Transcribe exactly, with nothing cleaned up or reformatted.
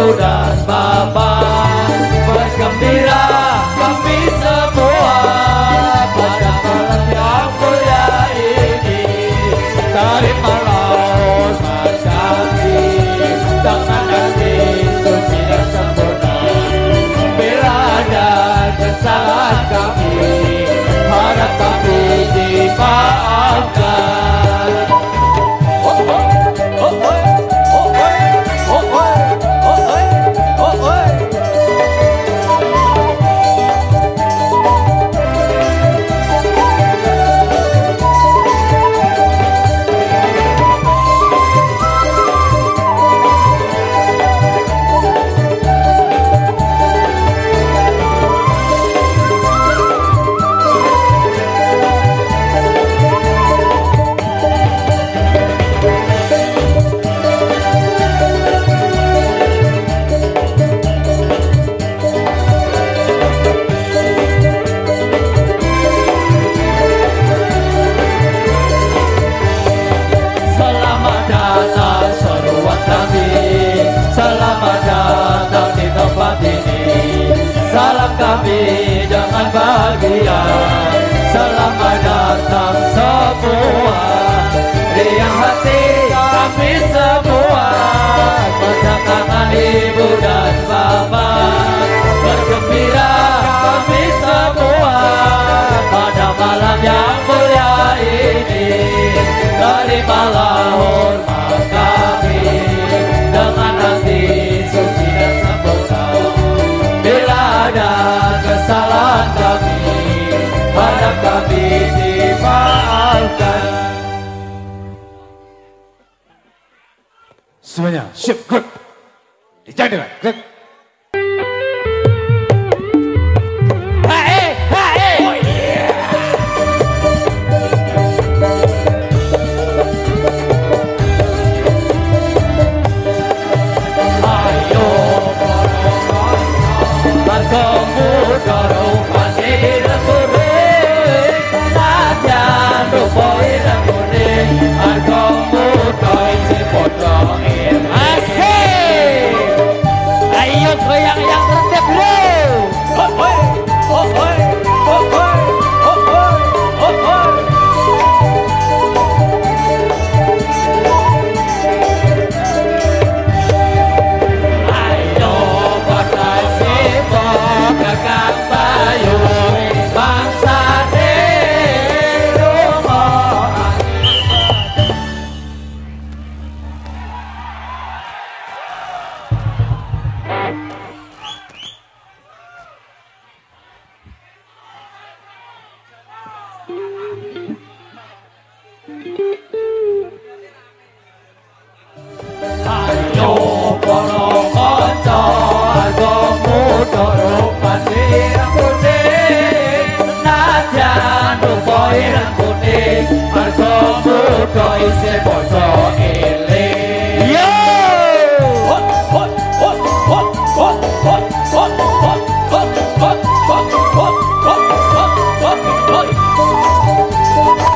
ibu dan bapak, bergembira kami semua pada malam yang mulia ini. Terimalah hormat kami dengan hati suci dan sempurna. Bila ada kesalahan kami, harap kami dimaafkan. Oh, oh, oh, oh, oh, oh, oh, oh, oh, oh. Salam kami dengan bahagia, selamat datang semua. Riang hati kami semua, berdatangan ibu dan bapak, bergembira kami semua pada malam yang mulia ini. Terimalah hormat kami dengan hati suci dan sempurna. Bila ada kesalahan kami, harap kami dimaafkan. Semuanya siap, gerak. Dijaga, gerak. Hai, hai. Oh yeah. Ayo bertemu dorong pasir kuning, najan rupoi dan kuning, bertemu doi si potong ini. Asik. Ayo goyang yang tertib bro. Oh oi, oh oi, oh oi, oh oi, oh oi. Ayo berkasi kakak bayu bangsa di rumah. Ayo borong konco, argo muda rupan dirang kuning, najan rupoi rang kuning, argo muda isi bodo iling. Yo! Hot, hot, hot, hot, hot, hot, hot, hot, hot, hot, hot, hot, hot, hot, hot, hot.